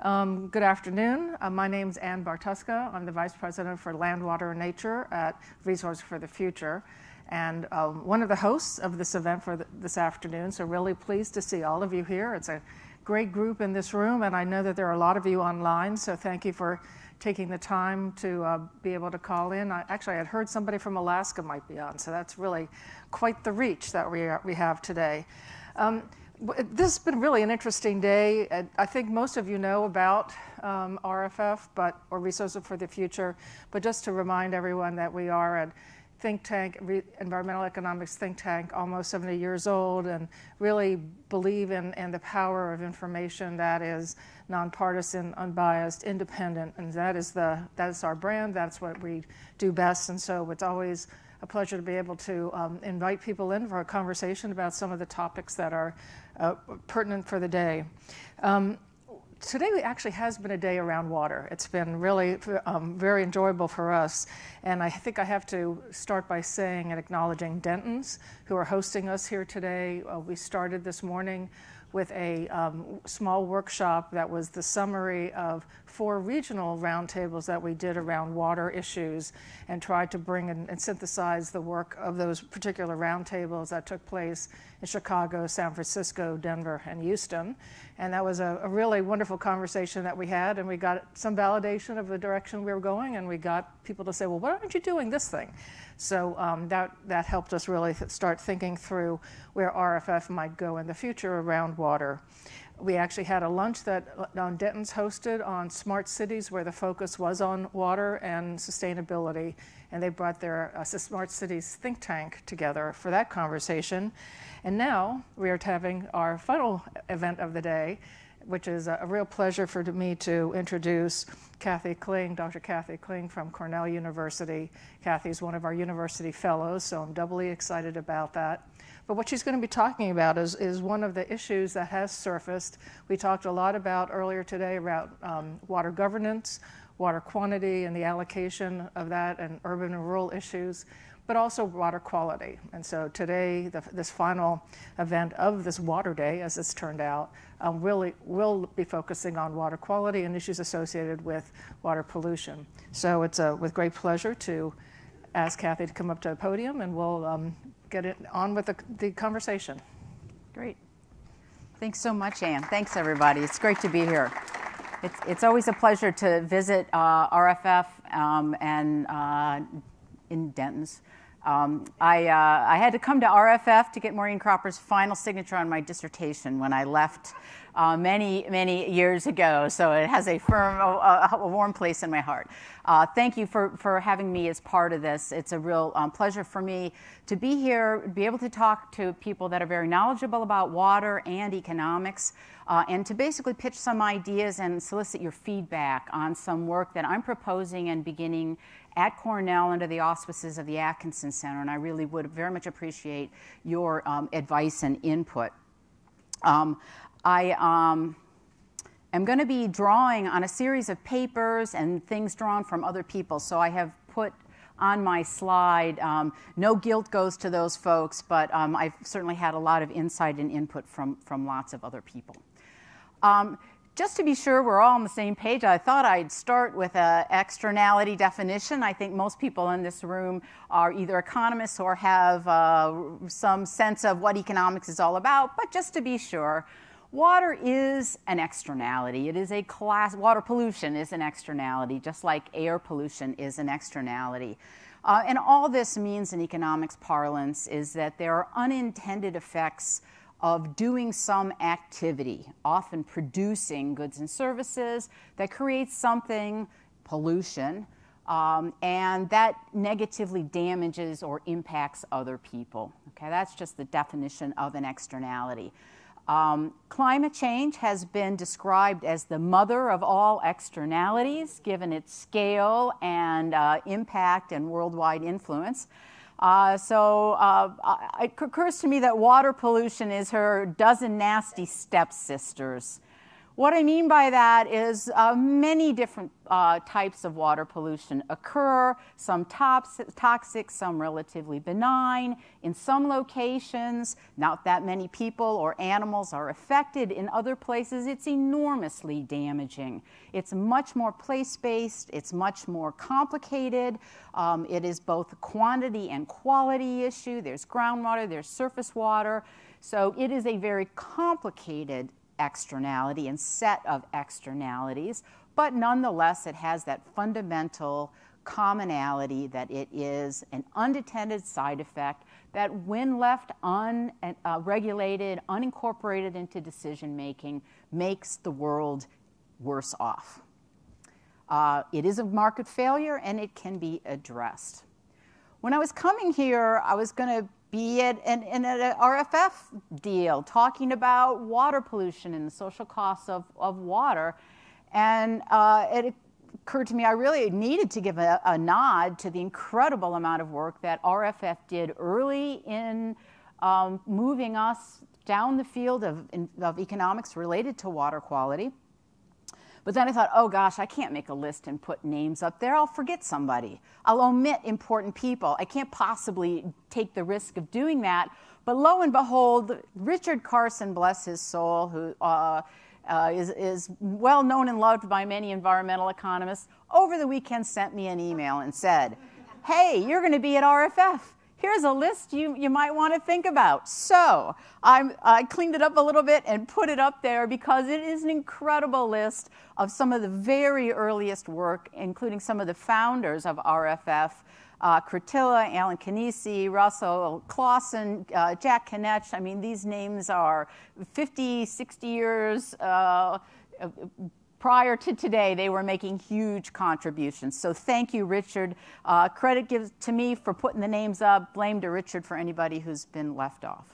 Good afternoon. My name is Ann Bartuska. I'm the Vice President for Land, Water, and Nature at Resources for the Future, and one of the hosts of this event for this afternoon. So really pleased to see all of you here. It's a great group in this room, and I know that there are a lot of you online, so thank you for taking the time to be able to call in. I had heard somebody from Alaska might be on, so that's really quite the reach that we have today. This has been really an interesting day. I think most of you know about RFF, or Resources for the Future, but just to remind everyone that we are a think tank, environmental economics think tank, almost 70 years old, and really believe in the power of information that is nonpartisan, unbiased, independent, and that is our brand. That's what we do best, and so it's always a pleasure to be able to invite people in for a conversation about some of the topics that are pertinent for the day. Today actually has been a day around water. It's been really very enjoyable for us, and I think I have to start by saying and acknowledging Dentons who are hosting us here today. We started this morning with a small workshop that was the summary of 4 regional roundtables that we did around water issues, and tried to bring and synthesize the work of those particular roundtables that took place in Chicago, San Francisco, Denver, and Houston. And that was a really wonderful conversation that we had, and we got some validation of the direction we were going, and we got people to say, well, why aren't you doing this thing? So that helped us really start thinking through where RFF might go in the future around water. We actually had a lunch that Denton's hosted on smart cities, where the focus was on water and sustainability, and they brought their smart cities think tank together for that conversation. And now we are having our final event of the day, which is a real pleasure for me to introduce Kathy Kling, Dr. Kathy Kling from Cornell University. Kathy's one of our university fellows, so I'm doubly excited about that. But what she's going to be talking about is one of the issues that has surfaced. We talked a lot about earlier today about water governance, water quantity, and the allocation of that, and urban and rural issues, but also water quality. And so today, this final event of this Water Day, as it's turned out, really will be focusing on water quality and issues associated with water pollution. So it's with great pleasure to ask Kathy to come up to the podium, and we'll get it on with the conversation. Great. Thanks so much, Ann. Thanks, everybody. It's great to be here. It's always a pleasure to visit RFF and in Denton's. I had to come to RFF to get Maureen Cropper's final signature on my dissertation when I left many years ago, so it has a warm place in my heart. Thank you for having me as part of this. It's a real pleasure for me to be here, be able to talk to people that are very knowledgeable about water and economics, and to basically pitch some ideas and solicit your feedback on some work that I'm proposing and beginning at Cornell under the auspices of the Atkinson Center, and I really would very much appreciate your advice and input. I am going to be drawing on a series of papers and things drawn from other people, so I have put on my slide, no guilt goes to those folks, but I've certainly had a lot of insight and input from lots of other people. Just to be sure we're all on the same page, I thought I'd start with an externality definition. I think most people in this room are either economists or have some sense of what economics is all about, but just to be sure, water is an externality. It is a class. Water pollution is an externality, just like air pollution is an externality. And all this means in economics parlance is that there are unintended effects of doing some activity, often producing goods and services that creates something, pollution, and that negatively damages or impacts other people. Okay, that's just the definition of an externality. Climate change has been described as the mother of all externalities, given its scale and impact and worldwide influence. It occurs to me that water pollution is her dozen nasty stepsisters, What I mean by that is many different types of water pollution occur, some toxic, some relatively benign. In some locations, not that many people or animals are affected. In other places, it's enormously damaging. It's much more place-based. It's much more complicated. It is both a quantity and quality issue. There's groundwater, there's surface water. So it is a very complicated externality and set of externalities, but nonetheless it has that fundamental commonality that it is an unintended side effect that when left unregulated, unincorporated into decision making, makes the world worse off. It is a market failure and it can be addressed. When I was coming here, I was going to be at an RFF deal talking about water pollution and the social costs of water. And it occurred to me I really needed to give a nod to the incredible amount of work that RFF did early in moving us down the field of economics related to water quality. But then I thought, oh gosh, I can't make a list and put names up there. I'll forget somebody. I'll omit important people. I can't possibly take the risk of doing that. But lo and behold, Richard Carson, bless his soul, who is well known and loved by many environmental economists, over the weekend sent me an email and said, hey, you're going to be at RFF. Here's a list you might want to think about. So I cleaned it up a little bit and put it up there because it is an incredible list of some of the very earliest work, including some of the founders of RFF, Kurtilla, Alan Canisi, Russell Clausen, Jack Kinech. I mean, these names are 50, 60 years prior to today. They were making huge contributions. So thank you, Richard. Credit gives to me for putting the names up. Blame to Richard for anybody who's been left off.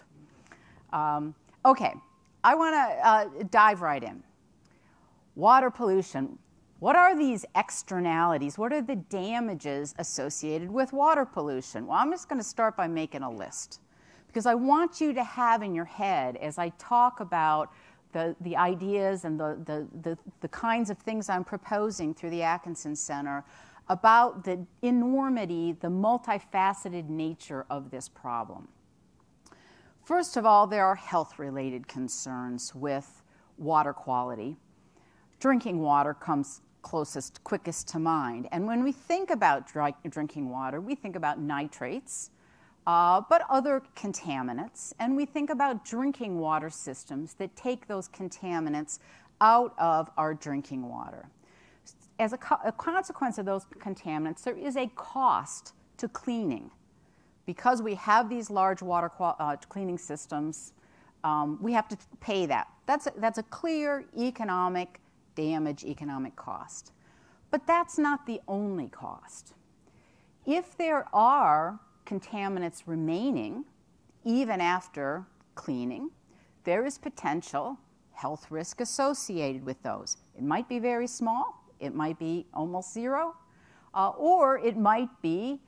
Okay, I want to dive right in. Water pollution. What are these externalities? What are the damages associated with water pollution? Well, I'm just going to start by making a list because I want you to have in your head as I talk about the ideas and the kinds of things I'm proposing through the Atkinson Center about the enormity, the multifaceted nature of this problem. First of all, there are health-related concerns with water quality. Drinking water comes closest, quickest to mind. And when we think about drinking water, we think about nitrates, but other contaminants, and we think about drinking water systems that take those contaminants out of our drinking water. As a consequence of those contaminants, there is a cost to cleaning. Because we have these large water cleaning systems, we have to pay that. That's a clear economic damage, economic cost. But that's not the only cost. If there are contaminants remaining, even after cleaning, there is potential health risk associated with those. It might be very small, it might be almost zero, or it might be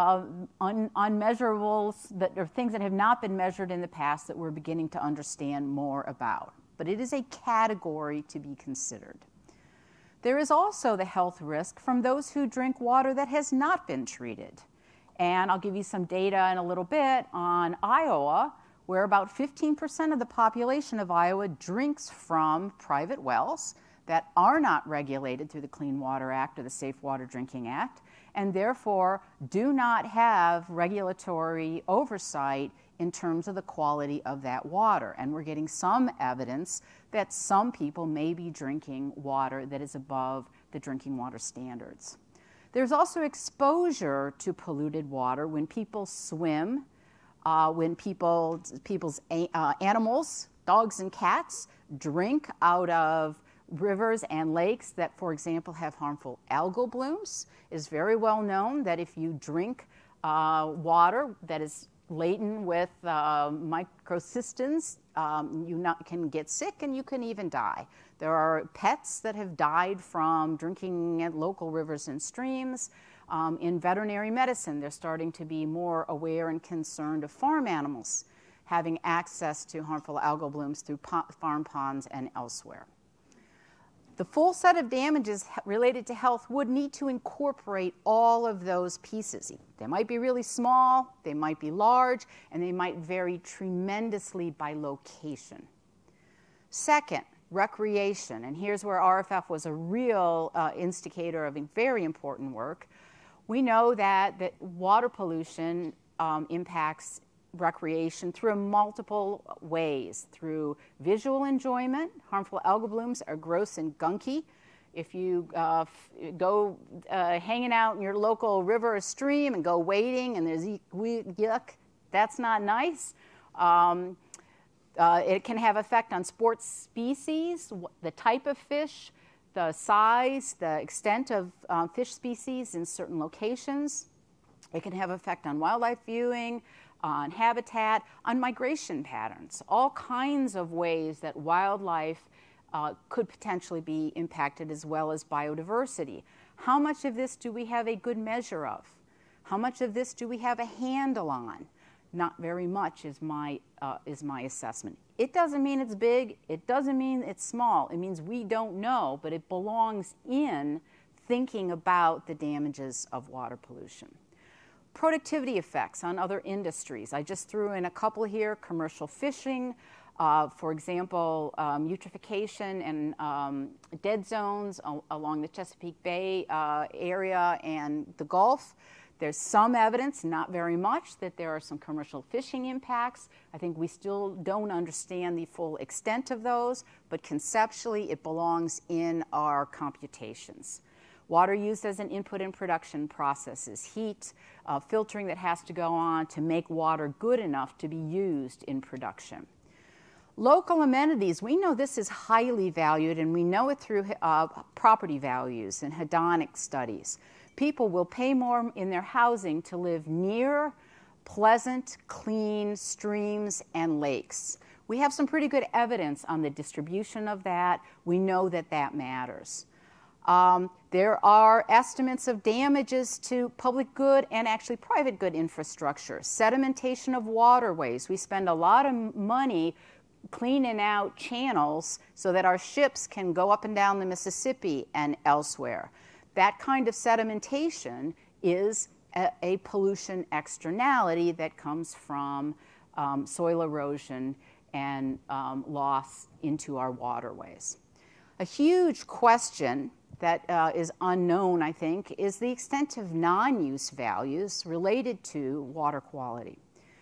unmeasurables or things that have not been measured in the past that we're beginning to understand more about. But it is a category to be considered. There is also the health risk from those who drink water that has not been treated. And I'll give you some data in a little bit on Iowa, where about 15% of the population of Iowa drinks from private wells that are not regulated through the Clean Water Act or the Safe Water Drinking Act, and therefore do not have regulatory oversight in terms of the quality of that water. And we're getting some evidence that some people may be drinking water that is above the drinking water standards. There's also exposure to polluted water when people swim, when people's animals, dogs and cats, drink out of rivers and lakes that, for example, have harmful algal blooms. It is very well known that if you drink water that is laden with microcystins, you can get sick and you can even die. There are pets that have died from drinking at local rivers and streams. In veterinary medicine, they're starting to be more aware and concerned of farm animals having access to harmful algal blooms through farm ponds and elsewhere. The full set of damages related to health would need to incorporate all of those pieces. They might be really small, they might be large, and they might vary tremendously by location. Second, recreation, and here's where RFF was a real instigator of very important work. We know that water pollution impacts recreation through multiple ways, through visual enjoyment. Harmful algal blooms are gross and gunky. If you go hanging out in your local river or stream and go wading and there's yuck, that's not nice. It can have effect on sports species, the type of fish, the size, the extent of fish species in certain locations. It can have effect on wildlife viewing, on habitat, on migration patterns, all kinds of ways that wildlife could potentially be impacted, as well as biodiversity. How much of this do we have a good measure of? How much of this do we have a handle on? Not very much is my assessment. It doesn't mean it's big. It doesn't mean it's small. It means we don't know, but it belongs in thinking about the damages of water pollution. Productivity effects on other industries. I just threw in a couple here: commercial fishing, for example, eutrophication and dead zones along the Chesapeake Bay area and the Gulf. There's some evidence, not very much, that there are some commercial fishing impacts. I think we still don't understand the full extent of those, but conceptually it belongs in our computations. Water used as an input in production processes, heat, filtering that has to go on to make water good enough to be used in production. Local amenities, we know this is highly valued, and we know it through property values and hedonic studies. People will pay more in their housing to live near pleasant, clean streams and lakes. We have some pretty good evidence on the distribution of that. We know that that matters. There are estimates of damages to public good and actually private good infrastructure. Sedimentation of waterways. We spend a lot of money cleaning out channels so that our ships can go up and down the Mississippi and elsewhere. That kind of sedimentation is a pollution externality that comes from soil erosion and loss into our waterways. A huge question that is unknown, I think, is the extent of non-use values related to water quality.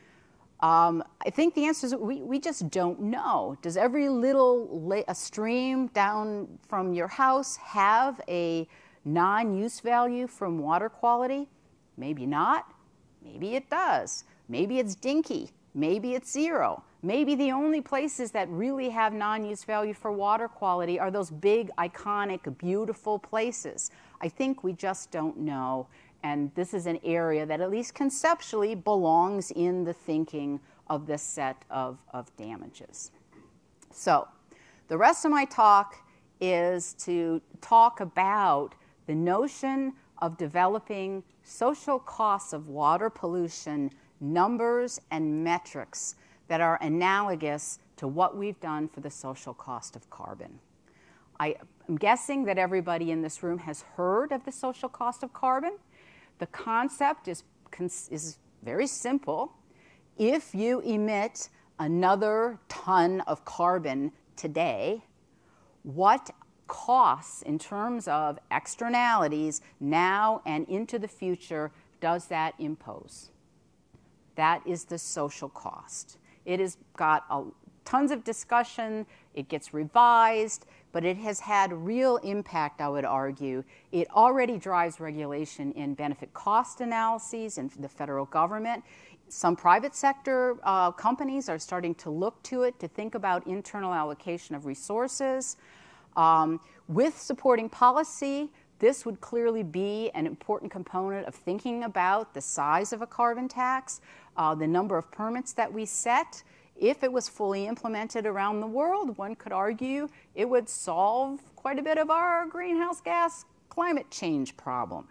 I think the answer is we just don't know. Does every little stream down from your house have a non-use value from water quality? Maybe not. Maybe it does. Maybe it's dinky. Maybe it's zero. Maybe the only places that really have non-use value for water quality are those big, iconic, beautiful places. I think we just don't know, and this is an area that at least conceptually belongs in the thinking of this set of damages. So the rest of my talk is to talk about the notion of developing social costs of water pollution, numbers and metrics that are analogous to what we've done for the social cost of carbon. I'm guessing that everybody in this room has heard of the social cost of carbon. The concept is very simple. If you emit another ton of carbon today, what costs in terms of externalities now and into the future does that impose? That is the social cost. It has got tons of discussion, it gets revised, but it has had real impact, I would argue. It already drives regulation in benefit cost analyses in the federal government. Some private sector companies are starting to look to it to think about internal allocation of resources. With supporting policy, this would clearly be an important component of thinking about the size of a carbon tax, the number of permits that we set. If it was fully implemented around the world, one could argue it would solve quite a bit of our greenhouse gas climate change problem.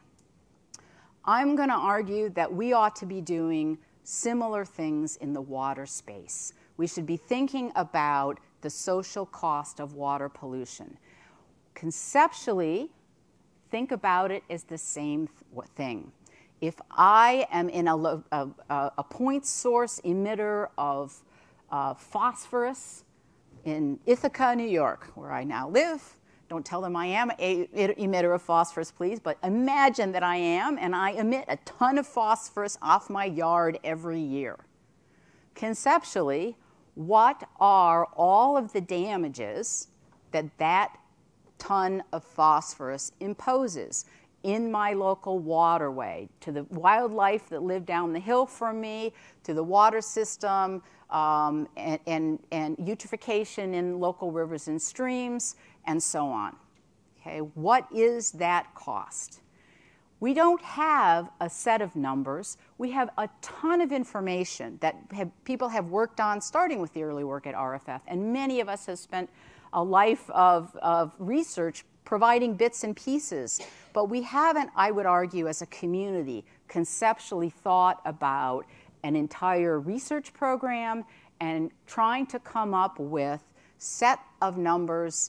I'm going to argue that we ought to be doing similar things in the water space. We should be thinking about the social cost of water pollution. Conceptually, think about it as the same thing. If I am in a point source emitter of phosphorus in Ithaca, New York, where I now live, don't tell them I am an emitter of phosphorus, please, but imagine that I am, and I emit a ton of phosphorus off my yard every year. Conceptually, what are all of the damages that that ton of phosphorus imposes in my local waterway, to the wildlife that live down the hill from me, to the water system, and eutrophication in local rivers and streams, and so on. Okay, what is that cost? We don't have a set of numbers. We have a ton of information that people have worked on, starting with the early work at RFF, and many of us have spent a life of research providing bits and pieces. But we haven't, I would argue, as a community, conceptually thought about an entire research program and trying to come up with sets of numbers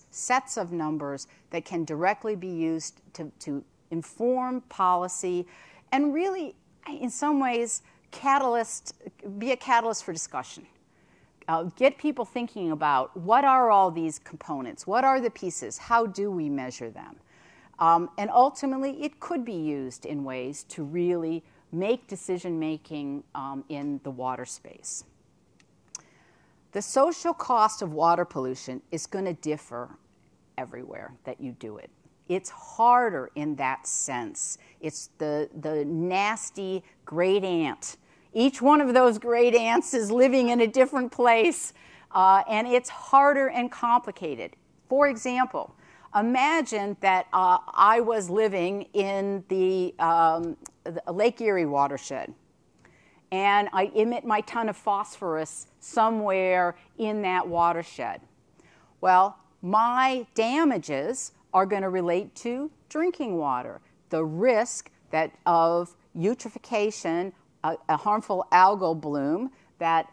that can directly be used to inform policy and really, in some ways, be a catalyst for discussion. Get people thinking about what are all these components, what are the pieces, how do we measure them? And ultimately, it could be used in ways to really make decision-making in the water space. The social cost of water pollution is going to differ everywhere that you do it. It's harder in that sense. It's the nasty great aunt. Each one of those great aunts is living in a different place, and it's harder and complicated. For example, imagine that I was living in the Lake Erie watershed, and I emit my ton of phosphorus somewhere in that watershed. Well, my damages are going to relate to drinking water, the risk of eutrophication, a harmful algal bloom that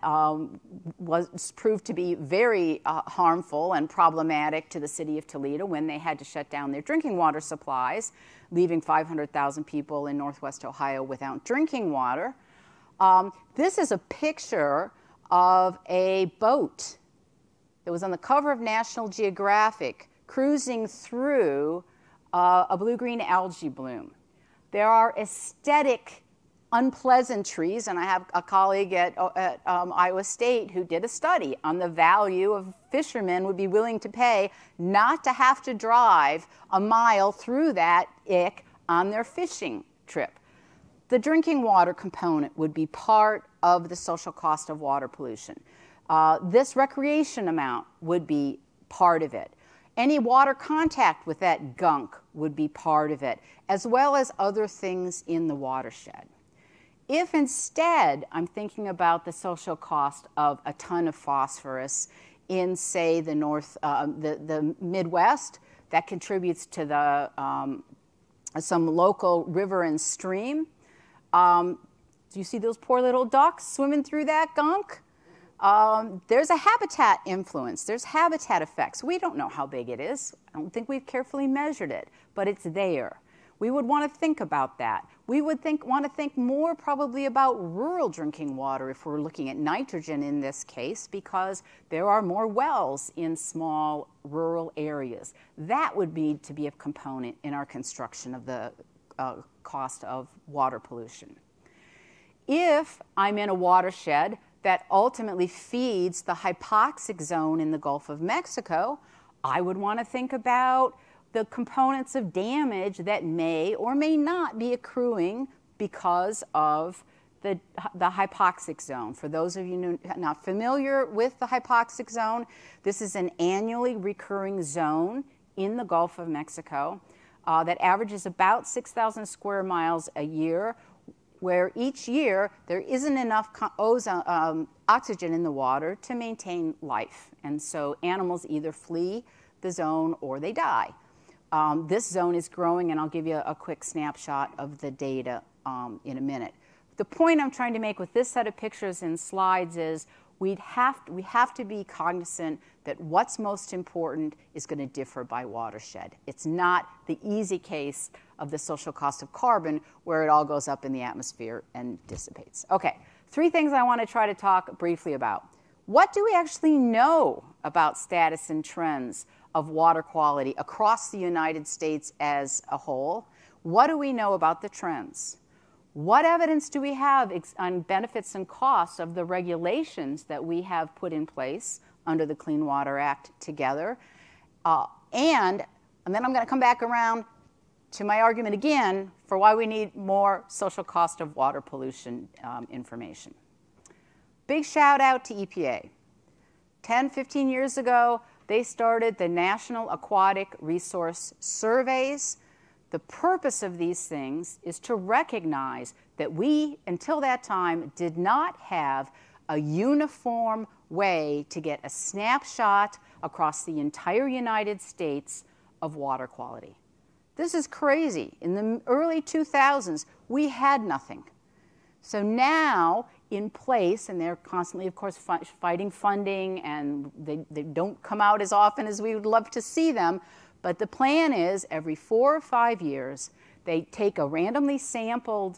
was proved to be very harmful and problematic to the city of Toledo when they had to shut down their drinking water supplies, leaving 500,000 people in Northwest Ohio without drinking water. This is a picture of a boat that was on the cover of National Geographic cruising through a blue-green algae bloom. There are aesthetic unpleasantries, and I have a colleague at Iowa State who did a study on the value of fishermen would be willing to pay not to have to drive a mile through that ick on their fishing trip. The drinking water component would be part of the social cost of water pollution. This recreation amount would be part of it. Any water contact with that gunk would be part of it, as well as other things in the watershed. If instead I'm thinking about the social cost of a ton of phosphorus in, say, the Midwest, that contributes to some local river and stream. Do you see those poor little ducks swimming through that gunk? There's a habitat influence. There's habitat effects. We don't know how big it is. I don't think we've carefully measured it, but it's there. We would want to think about that. We would want to think more probably about rural drinking water if we're looking at nitrogen in this case, because there are more wells in small rural areas. That would need to be a component in our construction of the cost of water pollution. If I'm in a watershed that ultimately feeds the hypoxic zone in the Gulf of Mexico, I would want to think about the components of damage that may or may not be accruing because of the hypoxic zone. For those of you not familiar with the hypoxic zone, this is an annually recurring zone in the Gulf of Mexico that averages about 6,000 square miles a year, where each year there isn't enough oxygen in the water to maintain life. And so animals either flee the zone or they die. This zone is growing, and I'll give you a quick snapshot of the data in a minute. The point I'm trying to make with this set of pictures and slides is we have to be cognizant that what's most important is going to differ by watershed. It's not the easy case of the social cost of carbon where it all goes up in the atmosphere and dissipates. Okay, 3 things I want to try to talk briefly about. What do we actually know about status and trends of water quality across the United States as a whole? What do we know about the trends? What evidence do we have on benefits and costs of the regulations that we have put in place under the Clean Water Act together? And then I'm going to come back around to my argument again for why we need more social cost of water pollution information. Big shout out to EPA. 10, 15 years ago, they started the National Aquatic Resource Surveys. The purpose of these things is to recognize that we, until that time, did not have a uniform way to get a snapshot across the entire United States of water quality. This is crazy. In the early 2000s, we had nothing. So now, in place, and they're constantly, of course, fighting funding, and they don't come out as often as we would love to see them, but the plan is every 4 or 5 years, they take a randomly sampled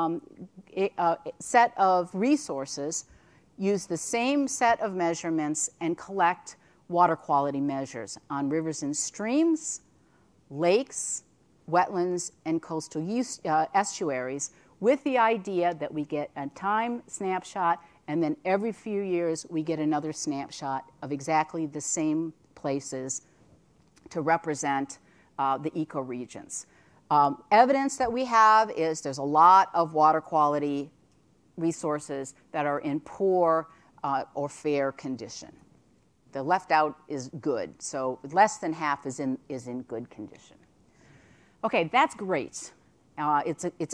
set of resources, use the same set of measurements, and collect water quality measures on rivers and streams, lakes, wetlands, and coastal estuaries, with the idea that we get a time snapshot, and then every few years we get another snapshot of exactly the same places to represent the ecoregions. Evidence that we have is there's a lot of water quality resources that are in poor or fair condition. The left out is good, so less than half is in good condition. Okay, that's great. It's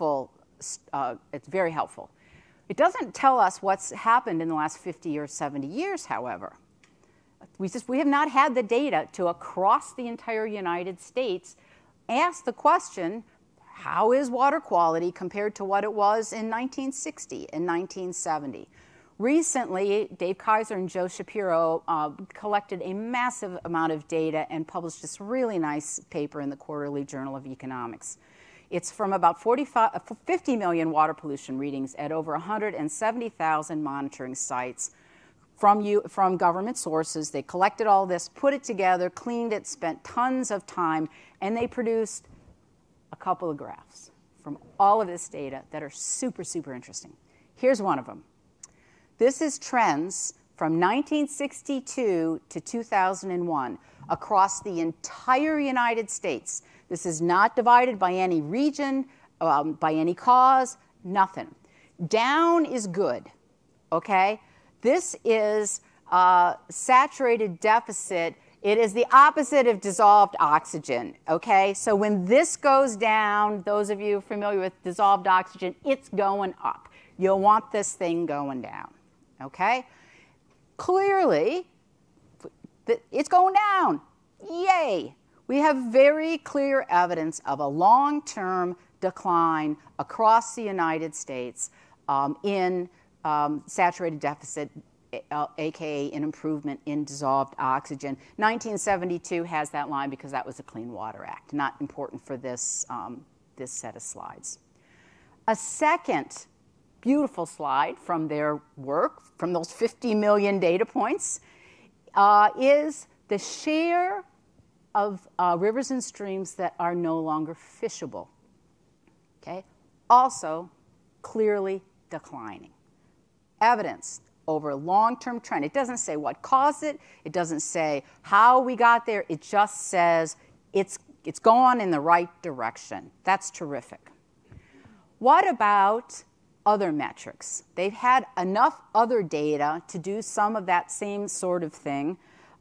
very helpful. It doesn't tell us what's happened in the last 50 or 70 years, however. We have not had the data to, across the entire United States, ask the question, how is water quality compared to what it was in 1960 and 1970? Recently, Dave Kaiser and Joe Shapiro collected a massive amount of data and published this really nice paper in the Quarterly Journal of Economics. It's from about 50 million water pollution readings at over 170,000 monitoring sites from government sources. They collected all this, put it together, cleaned it, spent tons of time, and they produced a couple of graphs from all of this data that are super, super interesting. Here's one of them. This is trends from 1962 to 2001 across the entire United States. This is not divided by any region, by any cause, nothing. Down is good, okay? This is saturated deficit. It is the opposite of dissolved oxygen, okay? So when this goes down, those of you familiar with dissolved oxygen, it's going up. You'll want this thing going down, okay? Clearly, it's going down. Yay! We have very clear evidence of a long-term decline across the United States in saturated deficit, aka an improvement in dissolved oxygen. 1972 has that line because that was the Clean Water Act, not important for this, this set of slides. A second beautiful slide from their work, from those 50 million data points, is the share of rivers and streams that are no longer fishable. Okay? Also, clearly declining. Evidence over a long-term trend. It doesn't say what caused it. It doesn't say how we got there. It just says it's going in the right direction. That's terrific. What about other metrics? They've had enough other data to do some of that same sort of thing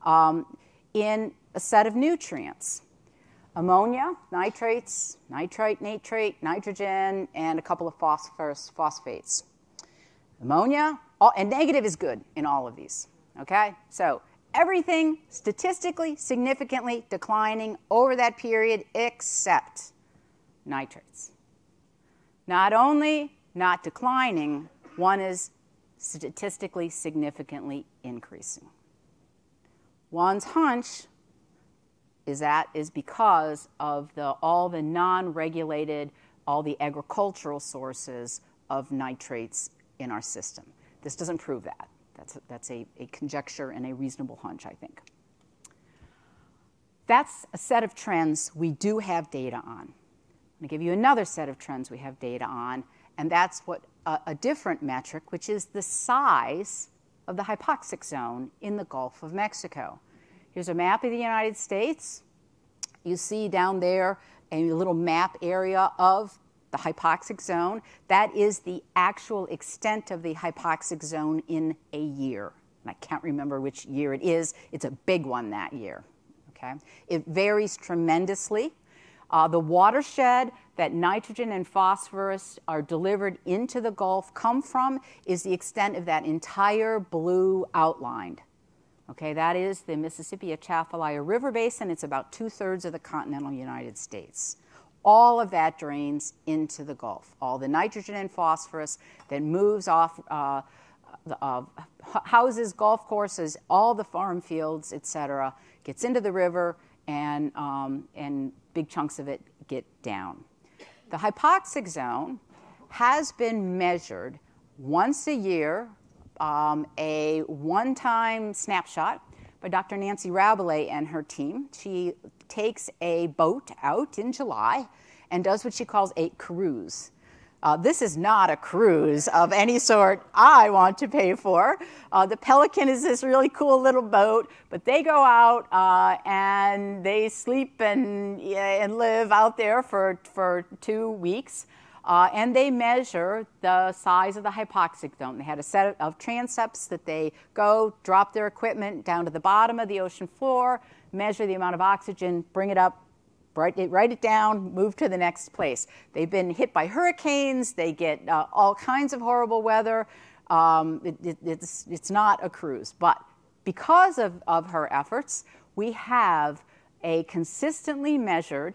in a set of nutrients. Ammonia, nitrates, nitrite, nitrogen, and a couple of phosphates. Ammonia, and negative is good in all of these, okay? So everything statistically significantly declining over that period except nitrates. Not only not declining, one is statistically significantly increasing. One's hunch is that is because of all the non-regulated, all the agricultural sources of nitrates in our system. This doesn't prove that. That's a conjecture and a reasonable hunch, I think. That's a set of trends we do have data on. I'm going to give you another set of trends we have data on, and that's what a different metric, which is the size of the hypoxic zone in the Gulf of Mexico. Here's a map of the United States. You see down there a little map area of the hypoxic zone. That is the actual extent of the hypoxic zone in a year. And I can't remember which year it is. It's a big one that year. Okay? It varies tremendously. The watershed that nitrogen and phosphorus are delivered into the Gulf come from is the extent of that entire blue outlined. Okay, that is the Mississippi-Atchafalaya River Basin. It's about 2/3 of the continental United States. All of that drains into the Gulf. All the nitrogen and phosphorus that moves off houses, golf courses, all the farm fields, etc., gets into the river, and big chunks of it get down. The hypoxic zone has been measured once a year, a one-time snapshot by Dr. Nancy Rabelais and her team. She takes a boat out in July and does what she calls a cruise. This is not a cruise of any sort I want to pay for. The Pelican is this really cool little boat, but they go out and they sleep and live out there for 2 weeks, and they measure the size of the hypoxic zone. They had a set of transepts that they go, drop their equipment down to the bottom of the ocean floor, measure the amount of oxygen, bring it up, write it down, move to the next place. They've been hit by hurricanes. They get all kinds of horrible weather. It's not a cruise. But because of her efforts, we have a consistently measured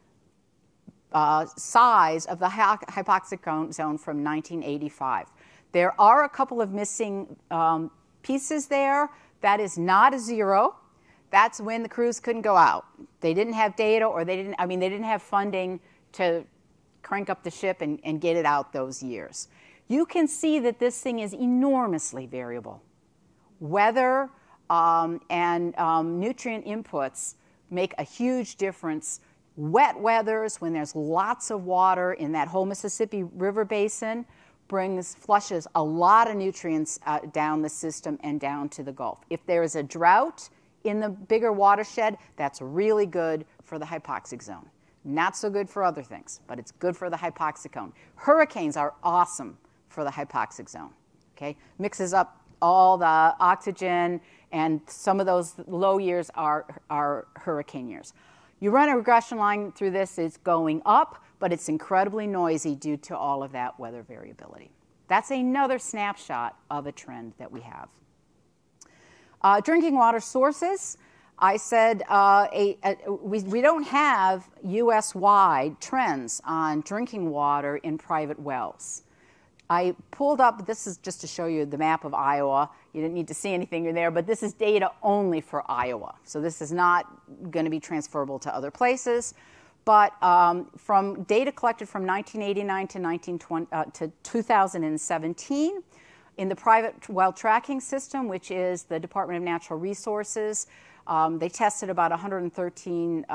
size of the hypoxic zone from 1985. There are a couple of missing pieces there. That is not a zero. That's when the crews couldn't go out. They didn't have data, or they didn't have funding to crank up the ship and get it out those years. You can see that this thing is enormously variable. Weather and nutrient inputs make a huge difference. Wet weathers, when there's lots of water in that whole Mississippi River Basin, flushes a lot of nutrients down the system and down to the Gulf. If there is a drought in the bigger watershed, that's really good for the hypoxic zone. Not so good for other things, but it's good for the hypoxic zone. Hurricanes are awesome for the hypoxic zone. Okay? Mixes up all the oxygen, and some of those low years are hurricane years. You run a regression line through this, it's going up, but it's incredibly noisy due to all of that weather variability. That's another snapshot of a trend that we have. Drinking water sources, I said we don't have US-wide trends on drinking water in private wells. I pulled up, this is just to show you the map of Iowa. You didn't need to see anything in there, but this is data only for Iowa. So this is not going to be transferable to other places. But from data collected from 1989 to 2017, in the private well tracking system, which is the Department of Natural Resources, they tested about 113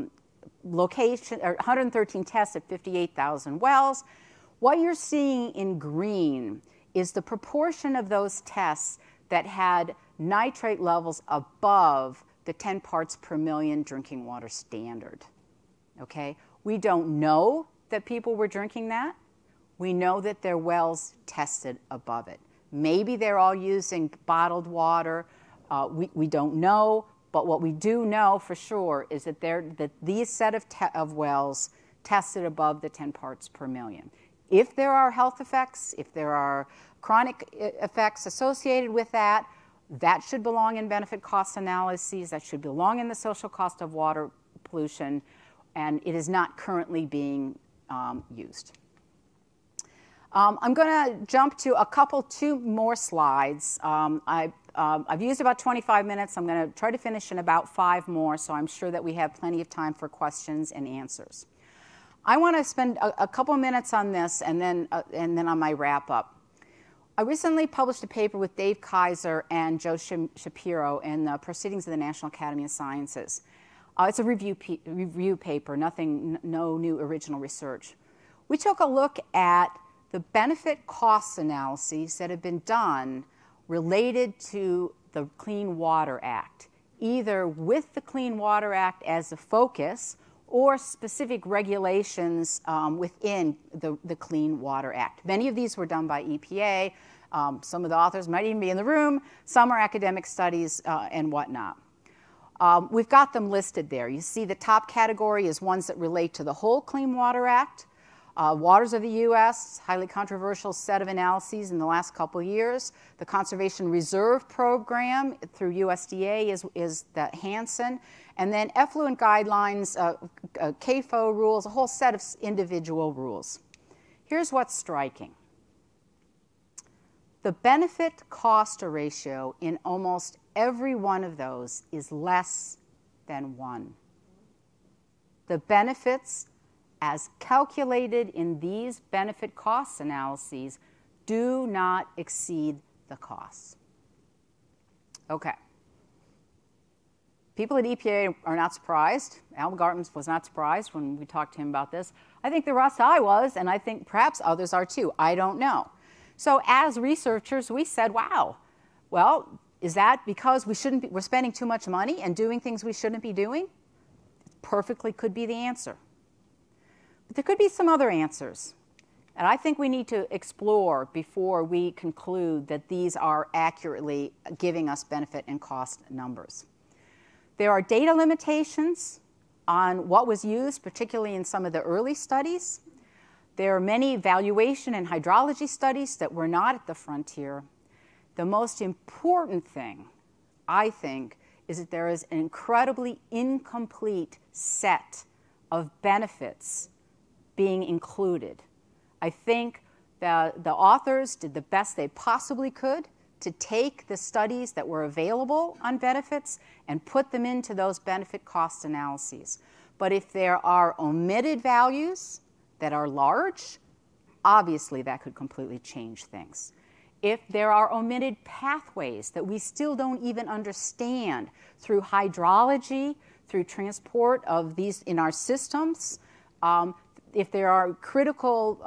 113 tests at 58,000 wells. What you're seeing in green is the proportion of those tests that had nitrate levels above the 10 parts per million drinking water standard. Okay? We don't know that people were drinking that. We know that their wells tested above it. Maybe they're all using bottled water. We don't know, but what we do know for sure is that these set of wells tested above the 10 parts per million. If there are health effects, if there are chronic effects associated with that, that should belong in benefit cost analyses. That should belong in the social cost of water pollution, and it is not currently being used. I'm going to jump to two more slides. I've used about 25 minutes. I'm going to try to finish in about 5 more, so I'm sure that we have plenty of time for questions and answers. I want to spend a couple minutes on this and then on my wrap-up. I recently published a paper with Dave Kaiser and Joe Shapiro in the Proceedings of the National Academy of Sciences. It's a review paper, no new original research. We took a look at the benefit cost analyses that have been done related to the Clean Water Act, either with the Clean Water Act as the focus or specific regulations within the Clean Water Act. Many of these were done by EPA. Some of the authors might even be in the room. Some are academic studies and whatnot. We've got them listed there. You see the top category is ones that relate to the whole Clean Water Act. Waters of the U.S., highly controversial set of analyses in the last couple years. The Conservation Reserve Program through USDA is the Hansen. And then effluent guidelines, CAFO rules, a whole set of individual rules. Here's what's striking. The benefit-cost ratio in almost every one of those is less than 1. The benefits as calculated in these benefit cost analyses do not exceed the costs. Okay. People at EPA are not surprised. Al Gartman was not surprised when we talked to him about this. I think the rest I was, and I think perhaps others are too. I don't know. So as researchers, we said, wow, well, is that because we're spending too much money and doing things we shouldn't be doing? It perfectly could be the answer. But there could be some other answers. And I think we need to explore before we conclude that these are accurately giving us benefit and cost numbers. There are data limitations on what was used, particularly in some of the early studies. There are many valuation and hydrology studies that were not at the frontier. The most important thing, I think, is that there is an incredibly incomplete set of benefits being included. I think that the authors did the best they possibly could to take the studies that were available on benefits and put them into those benefit cost analyses. But if there are omitted values that are large, obviously that could completely change things. If there are omitted pathways that we still don't even understand through hydrology, through transport of these in our systems, if there are critical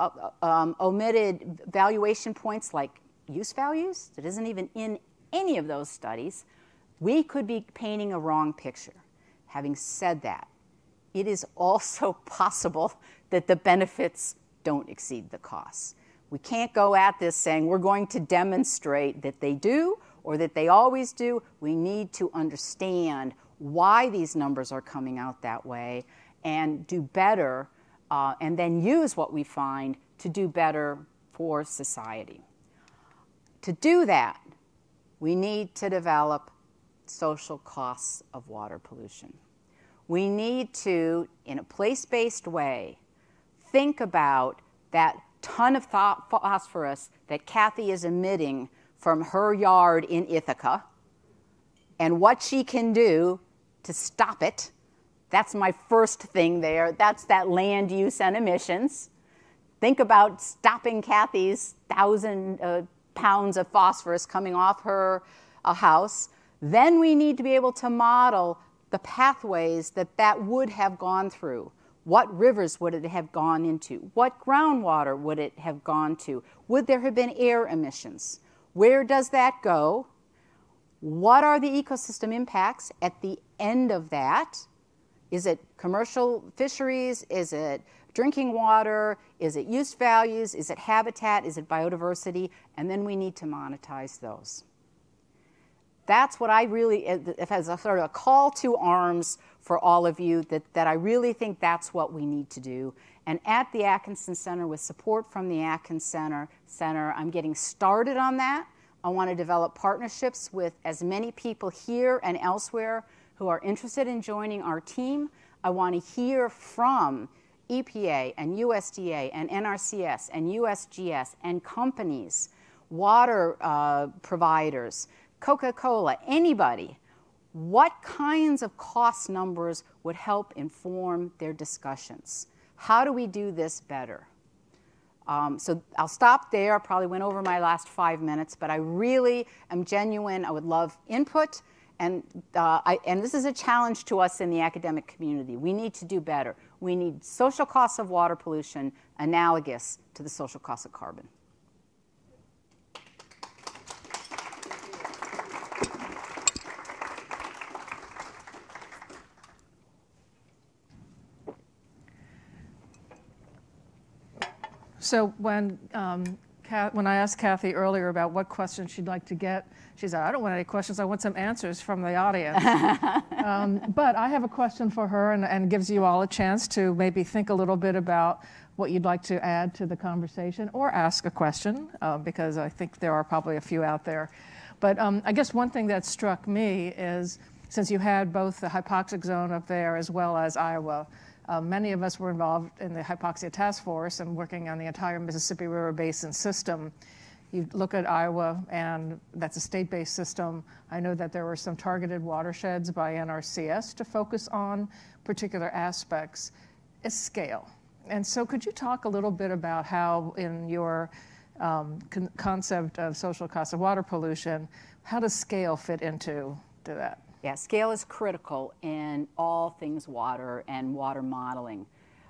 omitted valuation points like use values that isn't even in any of those studies, we could be painting a wrong picture. Having said that, it is also possible that the benefits don't exceed the costs. We can't go at this saying we're going to demonstrate that they do or that they always do. We need to understand why these numbers are coming out that way and do better and then use what we find to do better for society. To do that, we need to develop social costs of water pollution. We need to, in a place-based way, think about that ton of phosphorus that Kathy is emitting from her yard in Ithaca and what she can do to stop it. That's my first thing there. That's that land use and emissions. Think about stopping Kathy's 1,000 pounds of phosphorus coming off her house. Then we need to be able to model the pathways that would have gone through. What rivers would it have gone into? What groundwater would it have gone to? Would there have been air emissions? Where does that go? What are the ecosystem impacts at the end of that? Is it commercial fisheries? Is it drinking water? Is it use values? Is it habitat? Is it biodiversity? And then we need to monetize those. That's what I really, as a sort of a call to arms for all of you, that I really think that's what we need to do. And at the Atkinson Center, with support from the Atkinson Center, I'm getting started on that. I want to develop partnerships with as many people here and elsewhere who are interested in joining our team. I want to hear from EPA and USDA and NRCS and USGS and companies, water providers, Coca-Cola, anybody, what kinds of cost numbers would help inform their discussions? How do we do this better? So I'll stop there. I probably went over my last 5 minutes, but I really am genuine. I would love input, and this is a challenge to us in the academic community. We need to do better. We need social costs of water pollution analogous to the social costs of carbon. So when I asked Kathy earlier about what questions she'd like to get, she said, I don't want any questions, I want some answers from the audience. But I have a question for her, and gives you all a chance to maybe think a little bit about what you'd like to add to the conversation or ask a question, because I think there are probably a few out there. But I guess one thing that struck me is, since you had both the hypoxic zone up there as well as Iowa, many of us were involved in the hypoxia task force and working on the entire Mississippi River Basin system. You look at Iowa, and that's a state-based system. I know that there were some targeted watersheds by NRCS to focus on particular aspects. It's scale. And so could you talk a little bit about how, in your concept of social cost of water pollution, how does scale fit into that? Yeah, scale is critical in all things water and water modeling.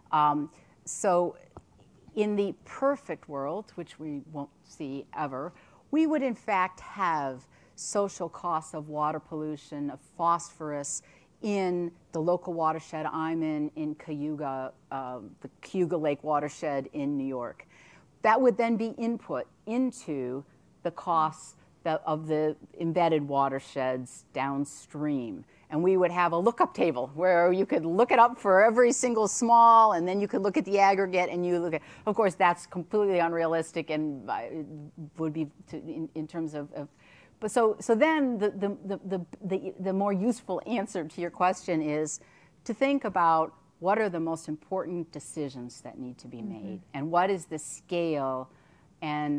So in the perfect world, which we won't see ever, we would in fact have social costs of water pollution, of phosphorus, in the local watershed I'm in Cayuga, the Cayuga Lake watershed in New York. That would then be input into the costs of the embedded watersheds downstream. And we would have a lookup table where you could look it up for every single small, and then you could look at the aggregate, and you look at, of course, that's completely unrealistic and would be in terms of but so then the more useful answer to your question is to think about what are the most important decisions that need to be made, and what is the scale and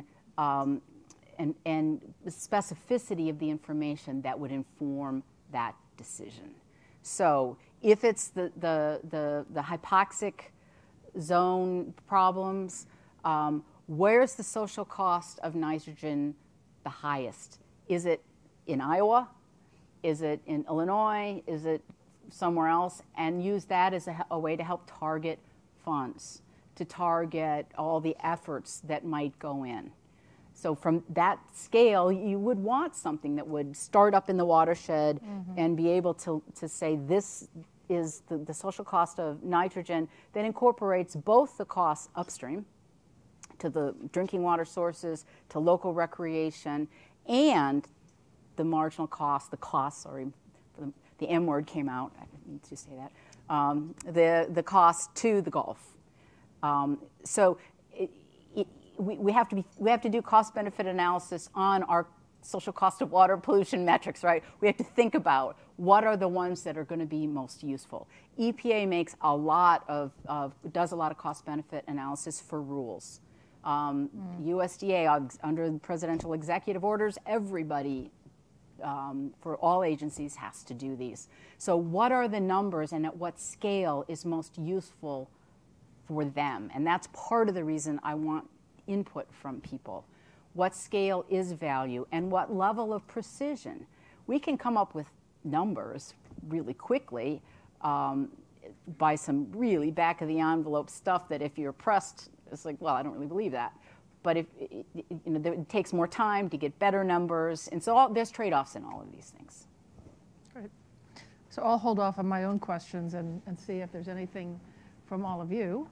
the specificity of the information that would inform that decision. So if it's the hypoxic zone problems, where's the social cost of nitrogen the highest? Is it in Iowa? Is it in Illinois? Is it somewhere else? And use that as a way to help target funds, to target all the efforts that might go in. So from that scale, you would want something that would start up in the watershed and be able to say this is the social cost of nitrogen that incorporates both the costs upstream to the drinking water sources, to local recreation, and the marginal cost, the M word came out, I didn't need to say that, the cost to the Gulf. So we have to do cost-benefit analysis on our social cost of water pollution metrics, right? We have to think about what are the ones that are going to be most useful. EPA makes does a lot of cost-benefit analysis for rules. USDA, under presidential executive orders, everybody for all agencies has to do these. So what are the numbers, and at what scale is most useful for them? And that's part of the reason I want input from people. What scale is value, and what level of precision? We can come up with numbers really quickly by some really back-of-the-envelope stuff that if you're pressed, it's like, well, I don't really believe that. But it takes more time to get better numbers, and so there's trade-offs in all of these things. Great. So I'll hold off on my own questions and see if there's anything from all of you.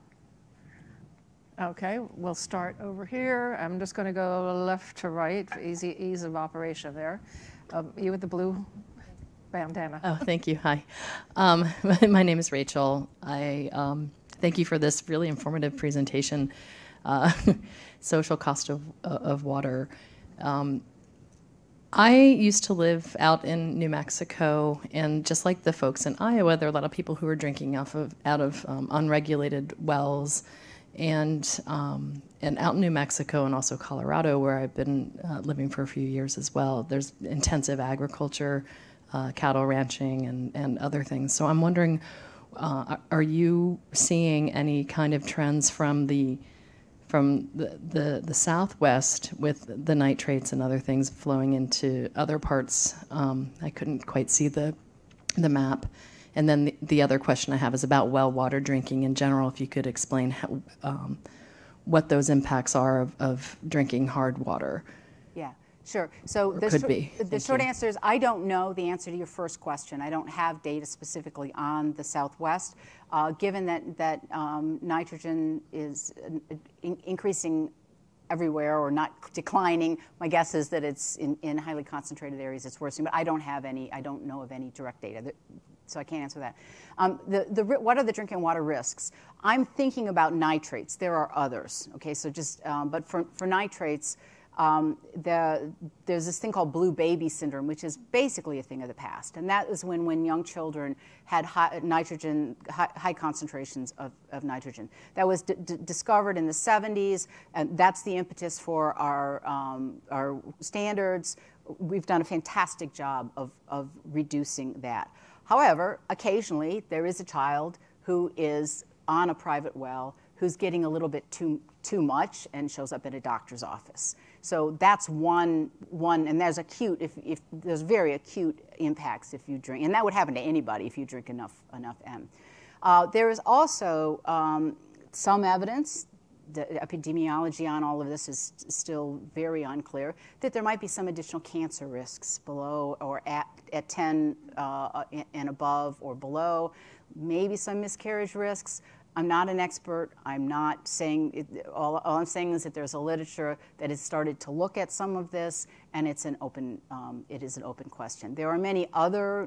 Okay, we'll start over here. I'm just going to go left to right for ease of operation there. You with the blue bandana. Oh, thank you. Hi. My name is Rachel. I thank you for this really informative presentation. Social cost of water. I used to live out in New Mexico, and just like the folks in Iowa, there are a lot of people who are drinking out of unregulated wells, and out in New Mexico and also Colorado, where I've been living for a few years as well. There's intensive agriculture, cattle ranching, and other things. So I'm wondering, are you seeing any kind of trends from the Southwest with the nitrates and other things flowing into other parts? I couldn't quite see the map. And then the other question I have is about well water drinking in general. If you could explain what those impacts are of drinking hard water. Yeah, sure. So the short answer is I don't know the answer to your first question. I don't have data specifically on the Southwest. Given that nitrogen is increasing everywhere or not declining, my guess is that it's in highly concentrated areas it's worsening. But I don't know of any direct data, so I can't answer that. What are the drinking water risks? I'm thinking about nitrates. There are others. Okay, so but for nitrates. There's this thing called blue baby syndrome, which is basically a thing of the past. And that is when young children had high concentrations of nitrogen. That was discovered in the 70s, and that's the impetus for our standards. We've done a fantastic job of reducing that. However, occasionally there is a child who is on a private well who's getting a little bit too much and shows up at a doctor's office. So that's one, and there's there's very acute impacts if you drink, and that would happen to anybody if you drink enough M. There is also some evidence, the epidemiology on all of this is still very unclear, that there might be some additional cancer risks below or at 10 and above or below, maybe some miscarriage risks. I'm not an expert. I'm not saying it, all I'm saying is that there's a literature that has started to look at some of this, and it is an open question. There are many other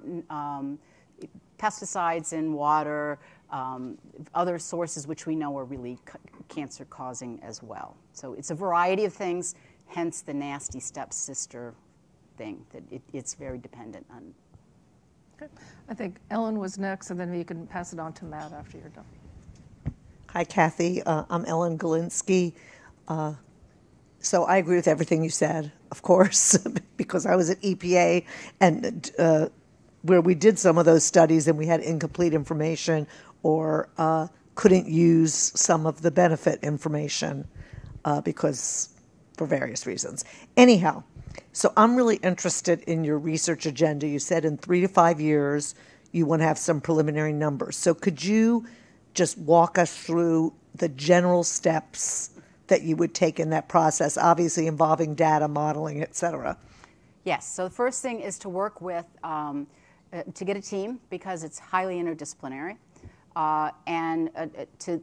pesticides in water, other sources which we know are really cancer-causing as well. So it's a variety of things, hence the nasty stepsister thing, that it's very dependent on. Okay. I think Ellen was next, and then you can pass it on to Matt after you're done. Hi, Kathy. I'm Ellen Galinsky. So I agree with everything you said, of course, because I was at EPA, and where we did some of those studies and we had incomplete information or couldn't use some of the benefit information because for various reasons. Anyhow, so I'm really interested in your research agenda. You said in 3 to 5 years you want to have some preliminary numbers. So could you just walk us through the general steps that you would take in that process, obviously involving data modeling, et cetera? Yes, so the first thing is to work with, to get a team because it's highly interdisciplinary, and to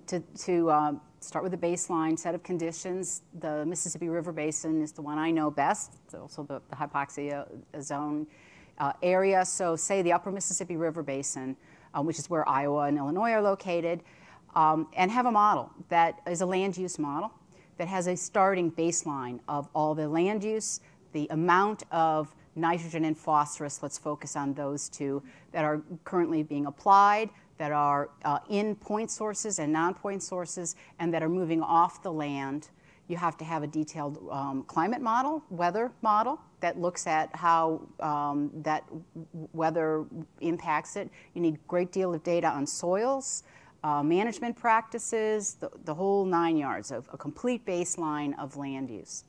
start with a baseline set of conditions. The Mississippi River Basin is the one I know best. It's also the hypoxia zone area. So say the upper Mississippi River Basin, which is where Iowa and Illinois are located, and have a model that is a land use model that has a starting baseline of all the land use, the amount of nitrogen and phosphorus, let's focus on those two, that are currently being applied, that are in point sources and non-point sources, and that are moving off the land. You have to have a detailed climate model, weather model, that looks at how that weather impacts it. You need a great deal of data on soils, management practices, the whole 9 yards of a complete baseline of land use.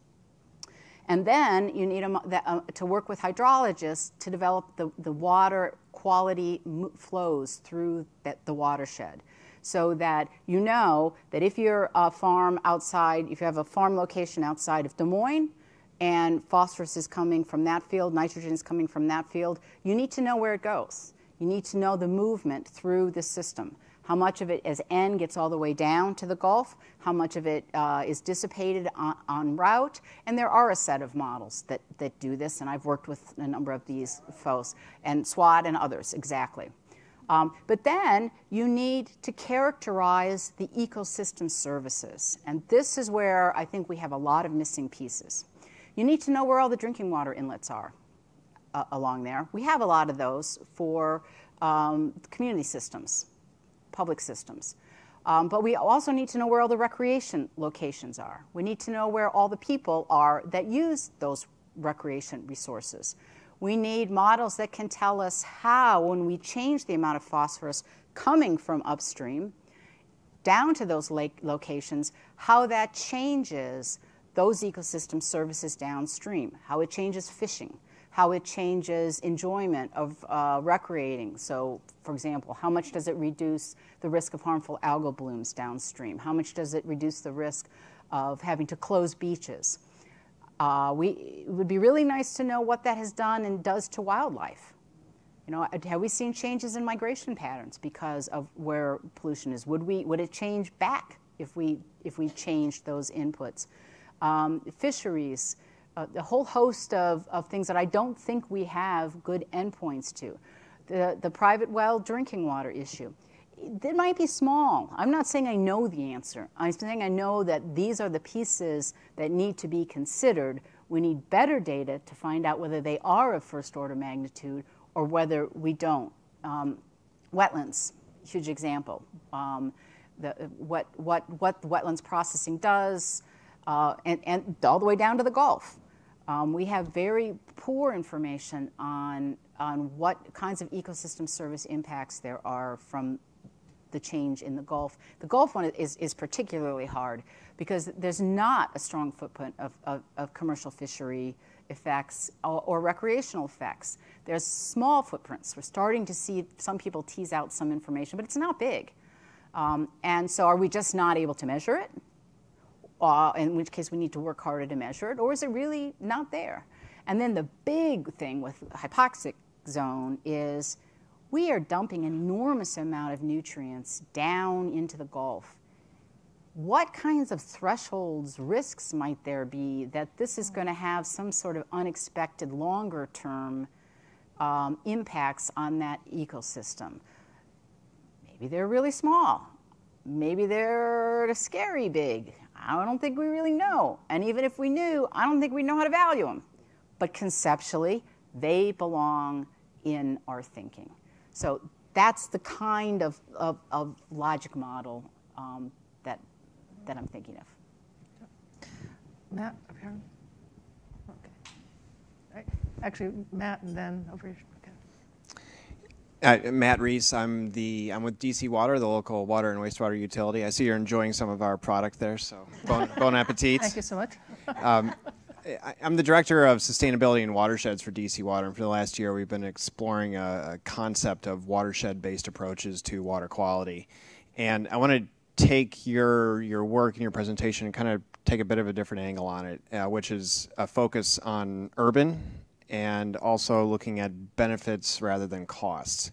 And then you need to work with hydrologists to develop the water quality flows through the watershed, so that you know that if you're a farm outside, if you have a farm location outside of Des Moines, and phosphorus is coming from that field, nitrogen is coming from that field, you need to know where it goes. You need to know the movement through the system. How much of it as N gets all the way down to the Gulf, how much of it is dissipated en route, and there are a set of models that do this, and I've worked with a number of these folks, and SWAT and others, exactly. But then you need to characterize the ecosystem services, and this is where I think we have a lot of missing pieces. You need to know where all the drinking water inlets are. along there. We have a lot of those for community systems, public systems. But we also need to know where all the recreation locations are. We need to know where all the people are that use those recreation resources. We need models that can tell us how, when we change the amount of phosphorus coming from upstream down to those lake locations, how that changes those ecosystem services downstream, how it changes fishing, how it changes enjoyment of recreating. So, for example, how much does it reduce the risk of harmful algal blooms downstream? How much does it reduce the risk of having to close beaches? It would be really nice to know what that has done and does to wildlife. You know, have we seen changes in migration patterns because of where pollution is? Would it change back if we changed those inputs? Fisheries, a whole host of things that I don't think we have good endpoints to. The private well drinking water issue. It might be small. I'm not saying I know the answer. I'm saying I know that these are the pieces that need to be considered. We need better data to find out whether they are of first order magnitude or whether we don't. Wetlands, huge example. What wetlands processing does, and all the way down to the Gulf. We have very poor information on what kinds of ecosystem service impacts there are from the change in the Gulf. The Gulf one is particularly hard because there's not a strong footprint of commercial fishery effects or recreational effects. There's small footprints. We're starting to see some people tease out some information, but it's not big. And so are we just not able to measure it? In which case we need to work harder to measure it, or is it really not there? And then the big thing with hypoxic zone is we are dumping an enormous amount of nutrients down into the Gulf. What kinds of thresholds, risks might there be that this is going to have some sort of unexpected longer-term impacts on that ecosystem? Maybe they're really small. Maybe they're scary big. I don't think we really know. And even if we knew, I don't think we know how to value them. But conceptually, they belong in our thinking. So that's the kind of logic model that I'm thinking of. Matt, up here. Okay. Right. Actually, Matt, and then over here. Matt Reese. I'm with DC Water, the local water and wastewater utility. I see you're enjoying some of our product there, so bon appetit. Thank you so much. I'm the director of sustainability and watersheds for DC Water, and for the last year we've been exploring a concept of watershed-based approaches to water quality. And I want to take your work and your presentation and kind of take a bit of a different angle on it, which is a focus on urban and also looking at benefits rather than costs.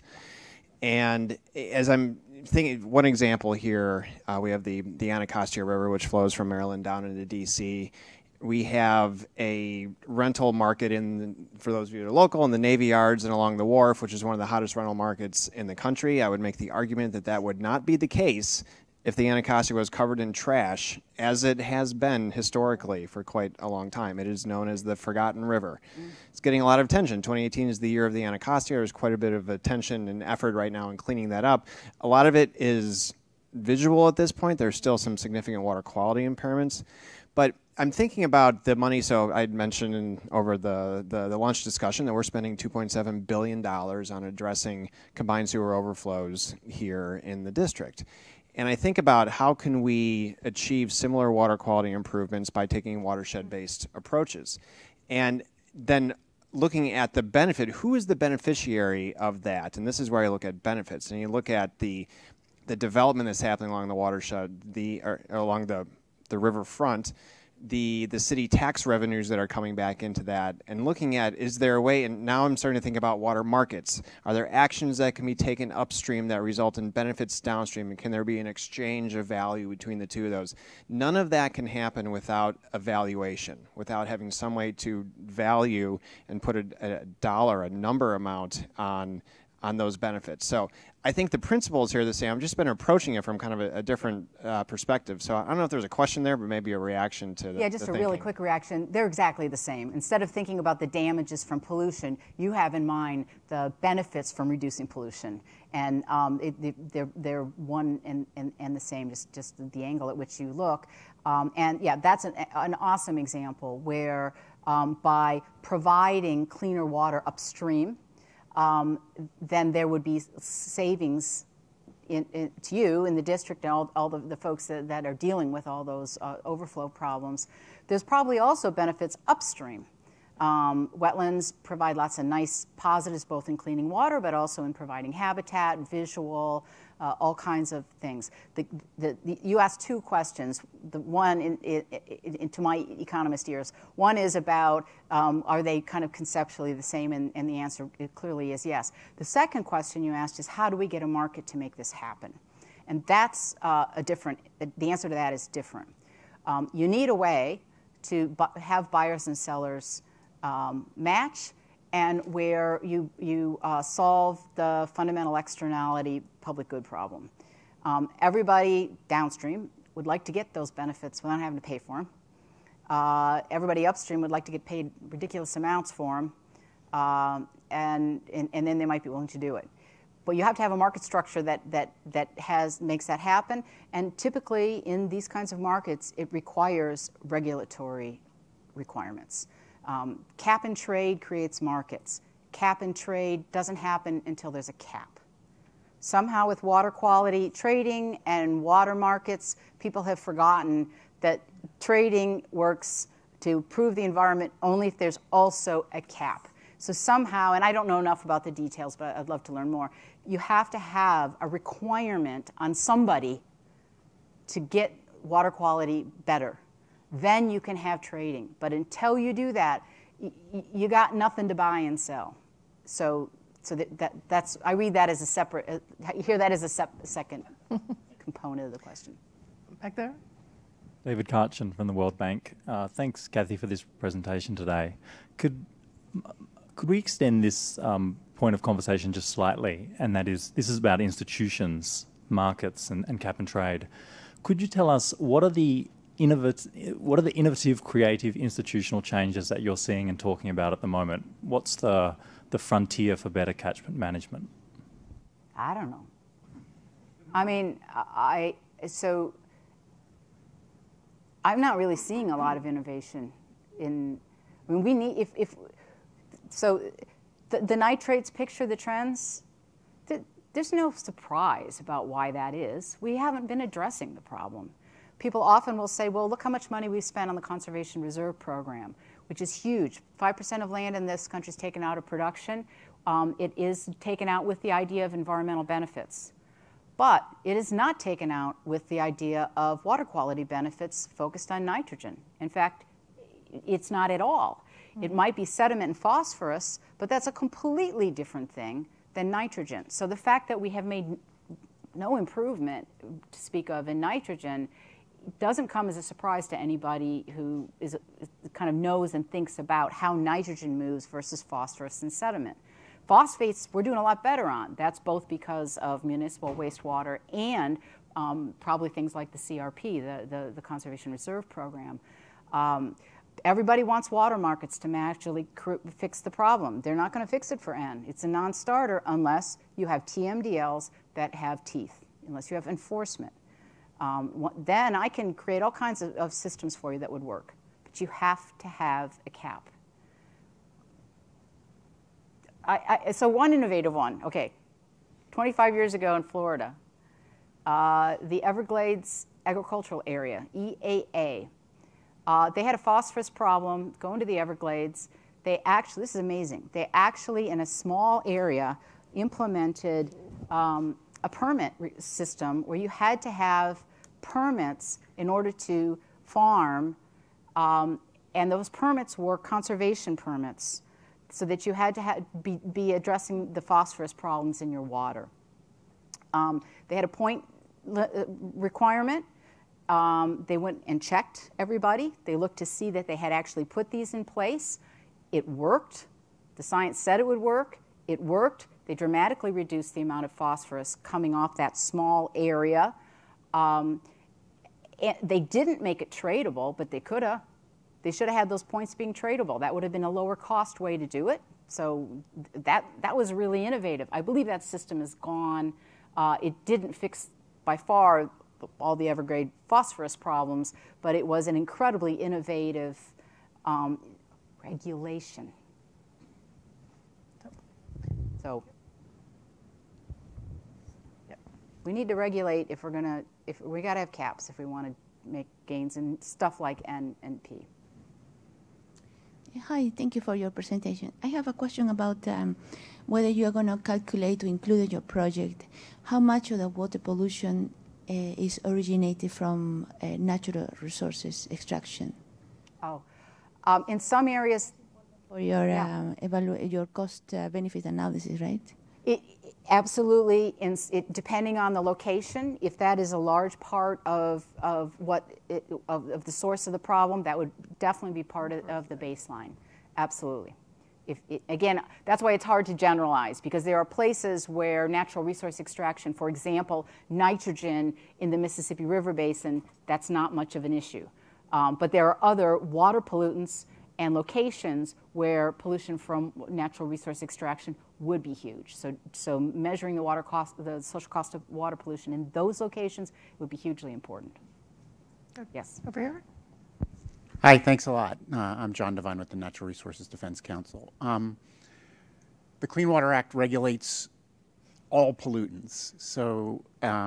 And as I'm thinking, one example here, we have the Anacostia River, which flows from Maryland down into D.C. We have a rental market for those of you that are local, in the Navy Yards and along the wharf, which is one of the hottest rental markets in the country. I would make the argument that that would not be the case if the Anacostia was covered in trash, as it has been historically for quite a long time. It is known as the Forgotten River. It's getting a lot of attention. 2018 is the year of the Anacostia. There's quite a bit of attention and effort right now in cleaning that up. A lot of it is visual at this point. There's still some significant water quality impairments. But I'm thinking about the money. So I'd mentioned over the lunch discussion that we're spending $2.7 billion on addressing combined sewer overflows here in the district. And I think about how can we achieve similar water quality improvements by taking watershed-based approaches. And then looking at the benefit, who is the beneficiary of that? And this is where I look at benefits. And you look at the development that's happening along the watershed, along the riverfront, the city tax revenues that are coming back into that, and looking at, is there a way, and now I'm starting to think about water markets. Are there actions that can be taken upstream that result in benefits downstream, and can there be an exchange of value between the two of those? None of that can happen without evaluation, without having some way to value and put a dollar, a number amount on on those benefits. So I think the principles here are the same. I've just been approaching it from kind of a different perspective. So I don't know if there's a question there, but maybe a reaction to the Yeah, just a really quick reaction. They're exactly the same. Instead of thinking about the damages from pollution, you have in mind the benefits from reducing pollution. And they're one and the same, just the angle at which you look. And yeah, that's an awesome example where by providing cleaner water upstream, then there would be savings to you in the district and all the folks that are dealing with all those overflow problems. There's probably also benefits upstream. Wetlands provide lots of nice positives both in cleaning water but also in providing habitat, visual, all kinds of things. You asked two questions. The one, to my economist ears, one is about are they kind of conceptually the same, and the answer clearly is yes. The second question you asked is how do we get a market to make this happen? And that's the answer to that is different. You need a way to have buyers and sellers match, and where you solve the fundamental externality public good problem. Everybody downstream would like to get those benefits without having to pay for them. Everybody upstream would like to get paid ridiculous amounts for them, and then they might be willing to do it. But you have to have a market structure that makes that happen, and typically in these kinds of markets it requires regulatory requirements. Cap and trade creates markets. Cap and trade doesn't happen until there's a cap. Somehow with water quality trading and water markets, people have forgotten that trading works to improve the environment only if there's also a cap. So somehow, and I don't know enough about the details, but I'd love to learn more, you have to have a requirement on somebody to get water quality better. Then you can have trading. But until you do that, you got nothing to buy and sell. So that's, I read that as a separate, I hear that as a second component of the question. Back there? David Karchin from the World Bank. Thanks, Kathy, for this presentation today. Could we extend this point of conversation just slightly? And that is, this is about institutions, markets, and cap and trade. Could you tell us what are the innovative, creative institutional changes that you're seeing and talking about at the moment? What's the frontier for better catchment management? I don't know. I mean, I'm not really seeing a lot of innovation in. I mean, we need the nitrates picture, the trends. There's no surprise about why that is. We haven't been addressing the problem. People often will say, well, look how much money we've spent on the Conservation Reserve Program, which is huge. 5% of land in this country is taken out of production. It is taken out with the idea of environmental benefits. But it is not taken out with the idea of water quality benefits focused on nitrogen. In fact, it's not at all. It might be sediment and phosphorus, but that's a completely different thing than nitrogen. So the fact that we have made no improvement to speak of in nitrogen doesn't come as a surprise to anybody who kind of knows and thinks about how nitrogen moves versus phosphorus and sediment. Phosphates we're doing a lot better on. That's both because of municipal wastewater and probably things like the CRP, the Conservation Reserve Program. Everybody wants water markets to actually fix the problem. They're not going to fix it for N. It's a non-starter unless you have TMDLs that have teeth, unless you have enforcement. Then I can create all kinds of systems for you that would work. But you have to have a cap. So one innovative one, okay. 25 years ago in Florida, the Everglades Agricultural Area, EAA, they had a phosphorus problem going to the Everglades. They actually, this is amazing, they actually in a small area implemented a permit system where you had to have permits in order to farm, and those permits were conservation permits, so that you had to be addressing the phosphorus problems in your water. They had a point requirement. They went and checked everybody. They looked to see that they had actually put these in place. It worked. The science said it would work. It worked. They dramatically reduced the amount of phosphorus coming off that small area. They didn't make it tradable, but they could have. They should have had those points being tradable. That would have been a lower cost way to do it. So that was really innovative. I believe that system is gone. It didn't fix by far all the Evergrade phosphorus problems, but it was an incredibly innovative regulation. So we need to regulate if we got to have caps if we want to make gains in stuff like N and P. Hi, thank you for your presentation. I have a question about whether you are going to calculate to include in your project how much of the water pollution is originated from natural resources extraction. Oh, in some areas. For your your cost benefit analysis, right? Absolutely, depending on the location, if that is a large part of the source of the problem, that would definitely be part of the baseline. Absolutely. Again, that's why it's hard to generalize, because there are places where natural resource extraction, for example, nitrogen in the Mississippi River Basin, that's not much of an issue. But there are other water pollutants and locations where pollution from natural resource extraction would be huge. So measuring the water cost, the social cost of water pollution in those locations would be hugely important. Yes. Over here. Hi, thanks a lot. I'm John Devine with the Natural Resources Defense Council. The Clean Water Act regulates all pollutants, so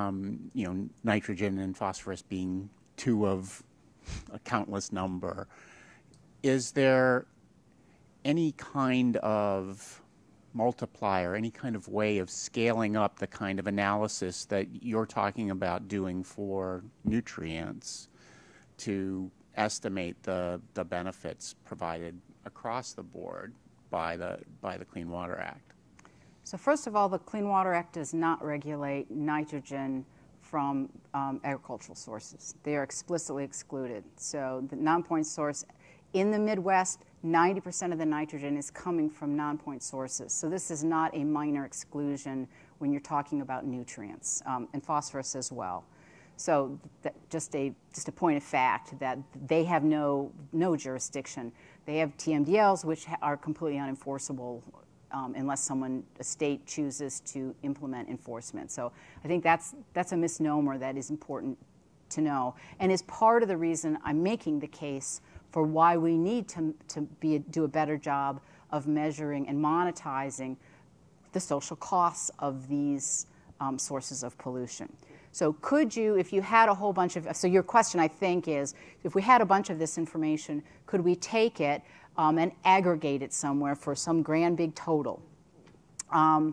nitrogen and phosphorus being two of a countless number. Is there any kind of multiplier, any kind of way of scaling up the kind of analysis that you're talking about doing for nutrients to estimate the benefits provided across the board by the Clean Water Act? So first of all, the Clean Water Act does not regulate nitrogen from agricultural sources. They are explicitly excluded. So the non-point source in the Midwest, 90% of the nitrogen is coming from non-point sources. So this is not a minor exclusion when you're talking about nutrients, and phosphorus as well. So just a point of fact that they have no jurisdiction. They have TMDLs, which are completely unenforceable unless a state chooses to implement enforcement. So I think that's a misnomer that is important to know, and is part of the reason I'm making the case for why we need to do a better job of measuring and monetizing the social costs of these sources of pollution. So could you, if you had a whole bunch of, so your question I think is, if we had a bunch of this information, could we take it and aggregate it somewhere for some grand big total? I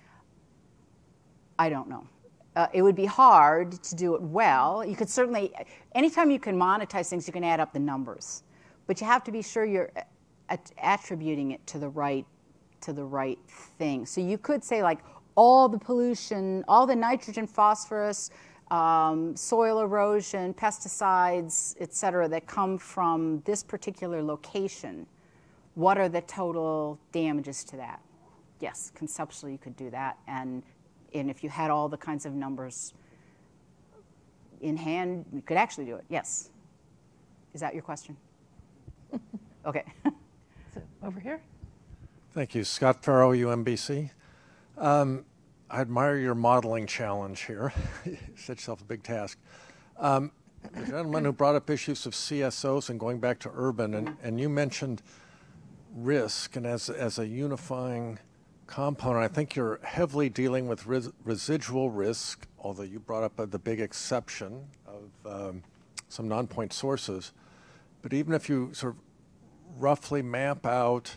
don't know. It would be hard to do it well. You could certainly, anytime you can monetize things, you can add up the numbers. But you have to be sure you're attributing it to the right thing. So you could say, like, all the pollution, all the nitrogen, phosphorus, soil erosion, pesticides, et cetera, that come from this particular location, what are the total damages to that? Yes, conceptually you could do that. And if you had all the kinds of numbers in hand, you could actually do it, yes. Is that your question? Okay. So over here. Thank you. Scott Farrow, UMBC. I admire your modeling challenge here. You set yourself a big task. The gentleman who brought up issues of CSOs and going back to urban, and you mentioned risk, and as a unifying component, I think you're heavily dealing with residual risk, although you brought up the big exception of some non-point sources. But even if you sort of roughly map out,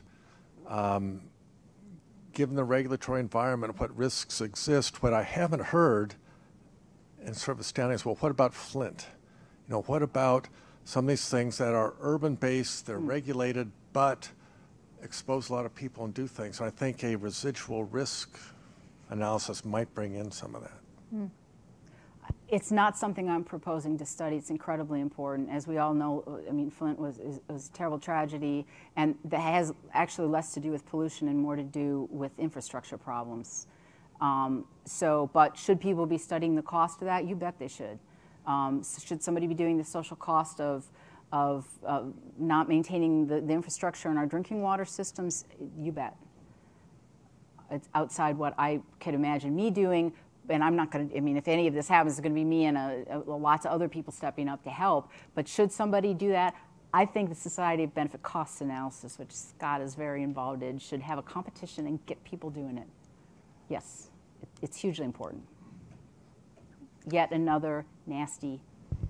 given the regulatory environment, what risks exist, what I haven't heard, and sort of astounding is, well, what about Flint? You know, what about some of these things that are urban-based, they're regulated, but expose a lot of people and do things? So I think a residual risk analysis might bring in some of that. It's not something I'm proposing to study. It's incredibly important. As we all know, I mean, Flint was a terrible tragedy, and that has actually less to do with pollution and more to do with infrastructure problems. But should people be studying the cost of that? You bet they should. Should somebody be doing the social cost of not maintaining the infrastructure in our drinking water systems? You bet. It's outside what I could imagine me doing. And I'm not going to, I mean, if any of this happens, it's going to be me and lots of other people stepping up to help. But should somebody do that, I think the Society of Benefit Costs Analysis, which Scott is very involved in, should have a competition and get people doing it. Yes, it's hugely important. Yet another nasty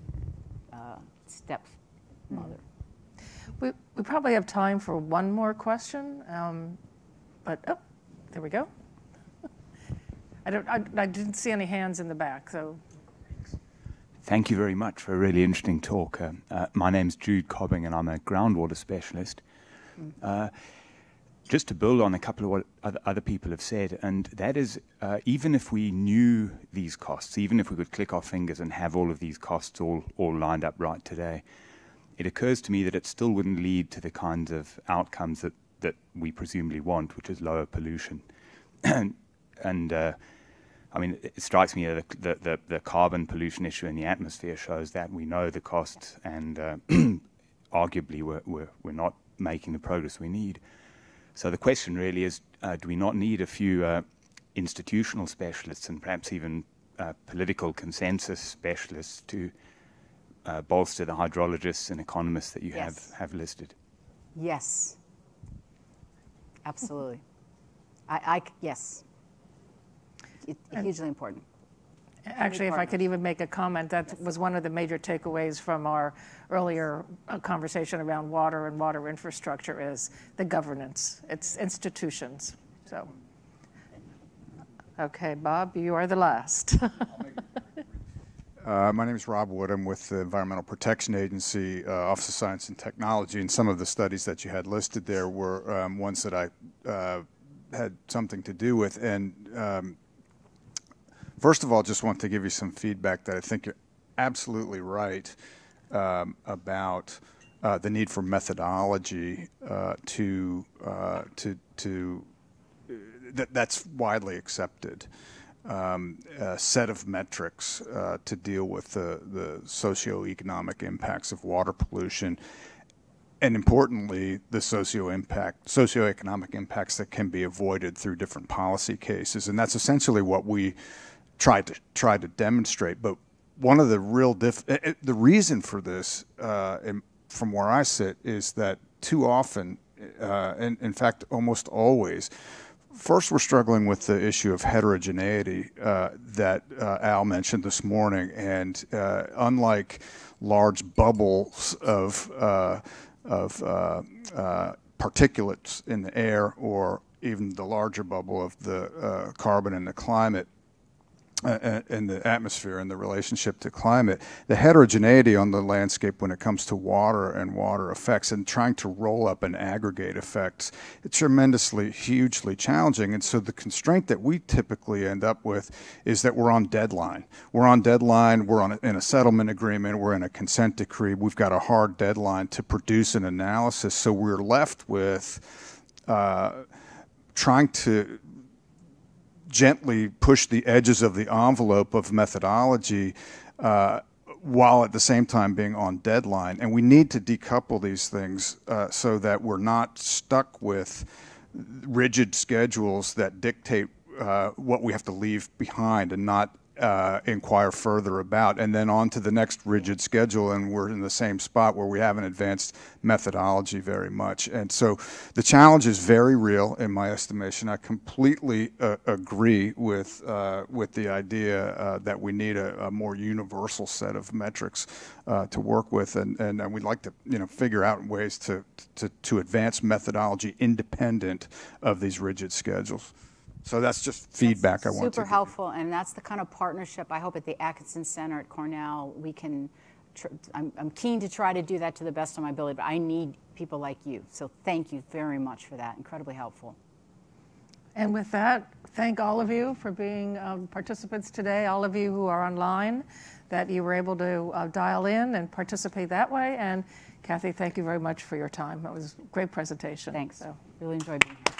stepmother. We probably have time for one more question, but oh, there we go. I didn't see any hands in the back, so. Thank you very much for a really interesting talk. My name's Jude Cobbing, and I'm a groundwater specialist. Just to build on a couple of what other people have said, and that is, even if we knew these costs, even if we could click our fingers and have all of these costs all lined up right today, it occurs to me that it still wouldn't lead to the kinds of outcomes that we presumably want, which is lower pollution. And I mean, it strikes me that the carbon pollution issue in the atmosphere shows that we know the costs, and arguably we're not making the progress we need. So the question really is, do we not need a few institutional specialists and perhaps even political consensus specialists to bolster the hydrologists and economists that you have listed? Yes. Absolutely. Yes. It's hugely important. Actually, if I could even make a comment, that was one of the major takeaways from our earlier conversation around water and water infrastructure is the governance. It's institutions. So, okay, Bob, you are the last. My name is Rob Wood. I'm with the Environmental Protection Agency, Office of Science and Technology, and some of the studies that you had listed there were ones that I had something to do with. And first of all, just want to give you some feedback that I think you're absolutely right about the need for methodology that's widely accepted. A set of metrics to deal with the socioeconomic impacts of water pollution, and importantly, the socioeconomic impacts that can be avoided through different policy cases. And that's essentially what we try to demonstrate. But one of the real the reason for this, from where I sit, is that too often, and in fact almost always, first we're struggling with the issue of heterogeneity that Al mentioned this morning, and unlike large bubbles of particulates in the air, or even the larger bubble of the carbon in the climate, in the atmosphere and the relationship to climate, the heterogeneity on the landscape when it comes to water and water effects and trying to roll up and aggregate effects, it's tremendously, hugely challenging. And so the constraint that we typically end up with is that we're on deadline. We're on deadline, we're in a settlement agreement, we're in a consent decree, we've got a hard deadline to produce an analysis. So we're left with trying to gently push the edges of the envelope of methodology while at the same time being on deadline. And we need to decouple these things so that we're not stuck with rigid schedules that dictate what we have to leave behind and not inquire further about, and then on to the next rigid schedule, and we're in the same spot where we haven't advanced methodology very much. And so the challenge is very real in my estimation. I completely agree with the idea that we need a more universal set of metrics to work with, and we'd like to figure out ways to advance methodology independent of these rigid schedules. So that's just feedback I want to give. Super helpful, and that's the kind of partnership I hope at the Atkinson Center at Cornell we can. I'm keen to try to do that to the best of my ability, but I need people like you. So thank you very much for that. Incredibly helpful. And with that, thank all of you for being participants today, all of you who are online, that you were able to dial in and participate that way. And Kathy, thank you very much for your time. It was a great presentation. Thanks. So. Really enjoyed being here.